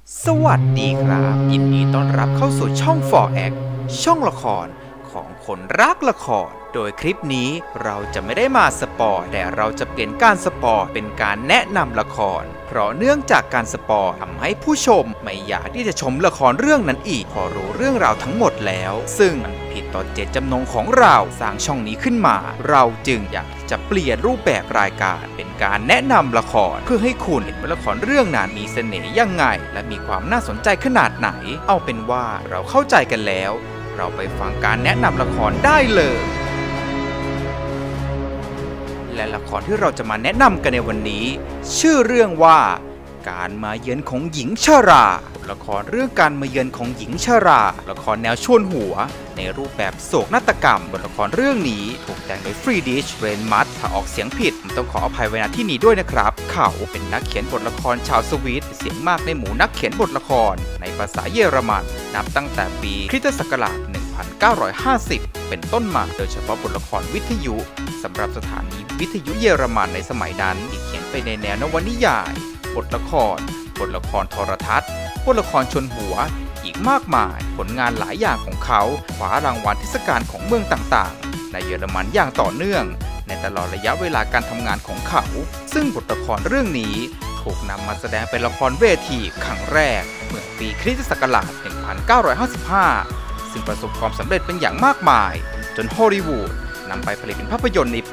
สวัสดีครับยินดีต้อนรับเข้าสู่ช่อง For Act ช่องละครของคนรักละครโดยคลิปนี้เราจะไม่ได้มาสปอยแต่เราจะเปลี่ยนการสปอยเป็นการแนะนำละครเพราะเนื่องจากการสปอยทำให้ผู้ชมไม่อยากที่จะชมละครเรื่องนั้นอีกพอรู้เรื่องราวทั้งหมดแล้วซึ่งมันผิดต่อเจตจำนงของเราสร้างช่องนี้ขึ้นมาเราจึงอยากจะเปลี่ยนรูปแบบรายการเป็นการแนะนำละครเพื่อให้คุณเห็นว่าละครเรื่องนั้นมีเสน่ห์ยังไงและมีความน่าสนใจขนาดไหนเอาเป็นว่าเราเข้าใจกันแล้วเราไปฟังการแนะนำละครได้เลยและละครที่เราจะมาแนะนำกันในวันนี้ชื่อเรื่องว่าการมาเยือนของหญิงชราละครเรื่องการมาเยือนของหญิงชราละครแนวชวนหัวในรูปแบบโศกนาฏกรรมบทละครเรื่องนี้ถูกแต่งโดยฟรีดิชเรนมัตถ้าออกเสียงผิดผมต้องขออภัยไว้ณที่นี้ด้วยนะครับเขาเป็นนักเขียนบทละครชาวสวีดเสียงมากในหมู่นักเขียนบทละครในภาษาเยอรมันนับตั้งแต่ปีคริสตศักราช1950 เป็นต้นมาโดยเฉพาะบทละครวิทยุสำหรับสถานีวิทยุเยอรมันในสมัยนั้นที่เขียนไปในแนวนวนิยายบทละครโทรทัศน์บทละครชนหัวอีกมากมายผลงานหลายอย่างของเขาคว้ารางวัลเทศกาลของเมืองต่างๆในเยอรมันอย่างต่อเนื่องในตลอดระยะเวลาการทำงานของเขาซึ่งบทละครเรื่องนี้ถูกนำมาแสดงเป็นละครเวทีครั้งแรกเมื่อปีคริสตศักราช1955ซึ่งประสบความสำเร็จเป็นอย่างมากมายจนฮอลลีวูดนำไปผลิตเป็นภาพยนตร์ในปี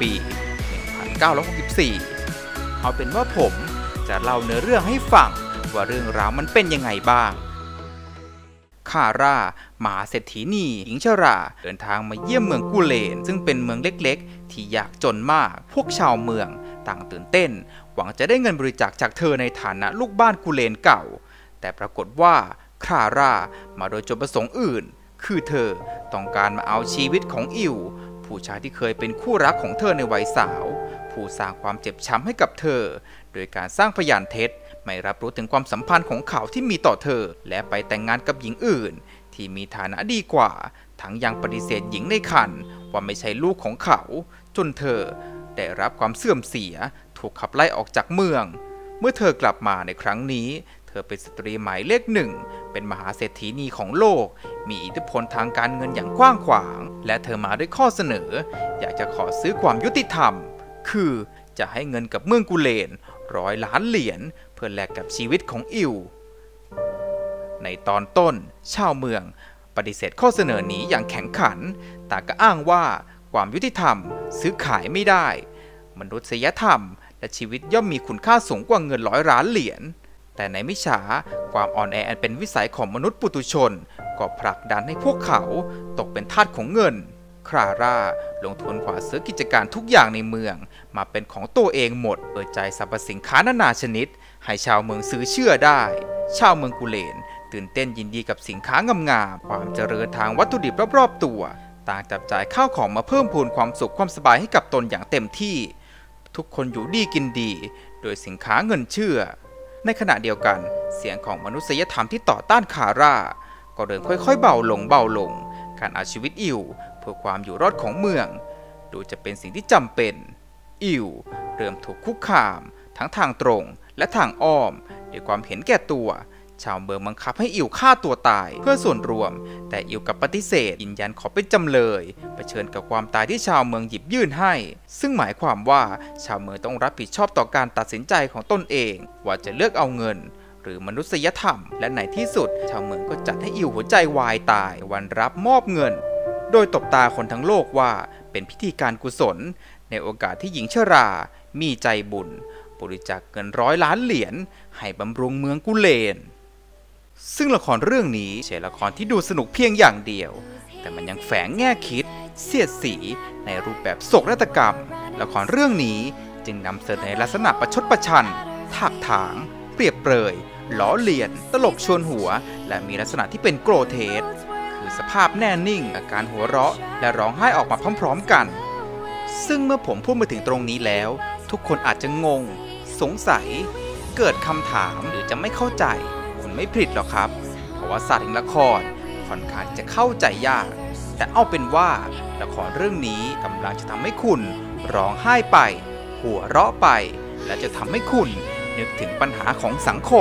1964 เอาเป็นว่าผมจะเล่าเนื้อเรื่องให้ฟังว่าเรื่องราวมันเป็นยังไงบ้างคาร่ามหาเศรษฐีนีหญิงชราเดินทางมาเยี่ยมเมืองกูเลนซึ่งเป็นเมืองเล็กๆที่ยากจนมากพวกชาวเมืองต่างตื่นเต้นหวังจะได้เงินบริจาคจากเธอในฐานะลูกบ้านกูเลนเก่าแต่ปรากฏว่าคาร่ามาโดยจุดประสงค์อื่นคือเธอต้องการมาเอาชีวิตของอิวผู้ชายที่เคยเป็นคู่รักของเธอในวัยสาวผู้สร้างความเจ็บช้ำให้กับเธอโดยการสร้างพยานเท็จไม่รับรู้ถึงความสัมพันธ์ของเขาที่มีต่อเธอและไปแต่งงานกับหญิงอื่นที่มีฐานะดีกว่าทั้งยังปฏิเสธหญิงในครรภ์ว่าไม่ใช่ลูกของเขาจนเธอได้รับความเสื่อมเสียถูกขับไล่ออกจากเมืองเมื่อเธอกลับมาในครั้งนี้เธอเป็นสตรีหมายเลขหนึ่งเป็นมหาเศรษฐีนีของโลกมีอิทธิพลทางการเงินอย่างกว้างขวางและเธอมาด้วยข้อเสนออยากจะขอซื้อความยุติธรรมคือจะให้เงินกับเมืองกูเลน100 ล้านเหรียญเพื่อแลกกับชีวิตของอิวในตอนต้นชาวเมืองปฏิเสธข้อเสนอนี้อย่างแข็งขันแต่ก็อ้างว่าความยุติธรรมซื้อขายไม่ได้มนุษยธรรมและชีวิตย่อมมีคุณค่าสูงกว่าเงิน100 ล้านเหรียญแต่ในไม่ช้าความอ่อนแออันเป็นวิสัยของมนุษย์ปุถุชนก็ผลักดันให้พวกเขาตกเป็นทาสของเงินคลาร่าลงทุนกว่าซื้อกิจการทุกอย่างในเมืองมาเป็นของตัวเองหมดเปิดใจสรรพสินค้านานาชนิดให้ชาวเมืองซื้อเชื่อได้ชาวเมืองกูเลนตื่นเต้นยินดีกับสินค้างามๆความเจริญทางวัตถุดิบรอบๆตัวต่างจับจ่ายข้าวของมาเพิ่มพูนความสุขความสบายให้กับตนอย่างเต็มที่ทุกคนอยู่ดีกินดีโดยสินค้าเงินเชื่อในขณะเดียวกันเสียงของมนุษยธรรมที่ต่อต้านคาร่าก็เริ่มค่อยๆเบาลงการเอาชีวิตอิวเพื่อความอยู่รอดของเมืองดูจะเป็นสิ่งที่จำเป็นอิวเริ่มถูกคุกคามทั้งทางตรงและทางอ้อมด้วยความเห็นแก่ตัวชาวเมืองบังคับให้อิวฆ่าตัวตายเพื่อส่วนรวมแต่อิวกลับปฏิเสธยืนยันขอเป็นจำเลยเผชิญกับความตายที่ชาวเมืองหยิบยื่นให้ซึ่งหมายความว่าชาวเมืองต้องรับผิดชอบต่อการตัดสินใจของตนเองว่าจะเลือกเอาเงินหรือมนุษยธรรมและในที่สุดชาวเมืองก็จัดให้อิวหัวใจวายตายวันรับมอบเงินโดยตบตาคนทั้งโลกว่าเป็นพิธีการกุศลในโอกาสที่หญิงชรามีใจบุญบริจาคเงิน100 ล้านเหรียญให้บำรุงเมืองกูเลนซึ่งละครเรื่องนี้ไม่ใช่ละครที่ดูสนุกเพียงอย่างเดียวแต่มันยังแฝงแง่คิดเสียดสีในรูปแบบโศกนาฏกรรมละครเรื่องนี้จึงนำเสนอในลักษณะประชดประชันถากถางเปรียบเปรยล้อเลียนตลกชวนหัวและมีลักษณะที่เป็นโกรเทสคือสภาพแน่นิ่งอาการหัวเราะและร้องไห้ออกมาพร้อมๆกันซึ่งเมื่อผมพูดมาถึงตรงนี้แล้วทุกคนอาจจะงงสงสัยเกิดคำถามหรือจะไม่เข้าใจคุณไม่ผิดหรอกครับเพราะว่าศาสตร์แห่งละครค่อนข้างจะเข้าใจยากแต่เอาเป็นว่าละครเรื่องนี้กำลังจะทำให้คุณร้องไห้ไปหัวเราะไปและจะทำให้คุณนึกถึงปัญหาของสังคม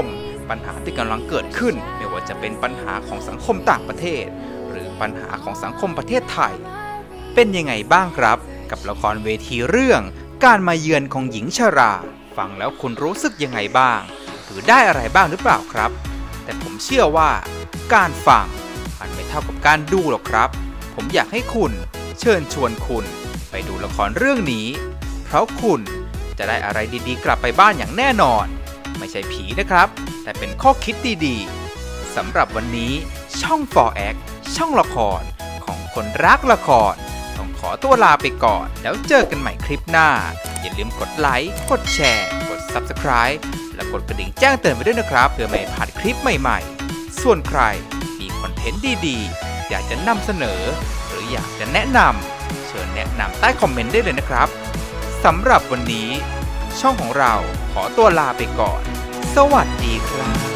ปัญหาที่กำลังเกิดขึ้นไม่ว่าจะเป็นปัญหาของสังคมต่างประเทศหรือปัญหาของสังคมประเทศไทยเป็นยังไงบ้างครับกับละครเวทีเรื่องการมาเยือนของหญิงชราฟังแล้วคุณรู้สึกยังไงบ้างหรือได้อะไรบ้างหรือเปล่าครับแต่ผมเชื่อว่าการฟังมันไม่เท่ากับการดูหรอกครับผมอยากให้คุณเชิญชวนคุณไปดูละครเรื่องนี้เพราะคุณจะได้อะไรดีๆกลับไปบ้านอย่างแน่นอนไม่ใช่ผีนะครับแต่เป็นข้อคิดดีๆสำหรับวันนี้ช่อง 4Act ช่องละครของคนรักละครต้องขอตัวลาไปก่อนแล้วเจอกันใหม่คลิปหน้าอย่าลืมกดไลค์กดแชร์กด Subscribe และกดกระดิ่งแจ้งเตือนไว้ด้วยนะครับเพื่อไม่พลาดคลิปใหม่ๆส่วนใครมีคอนเทนต์ดีๆอยากจะนำเสนอหรืออยากจะแนะนำเชิญแนะนำใต้คอมเมนต์ได้เลยนะครับสำหรับวันนี้ช่องของเราขอตัวลาไปก่อนสวัสดีครับ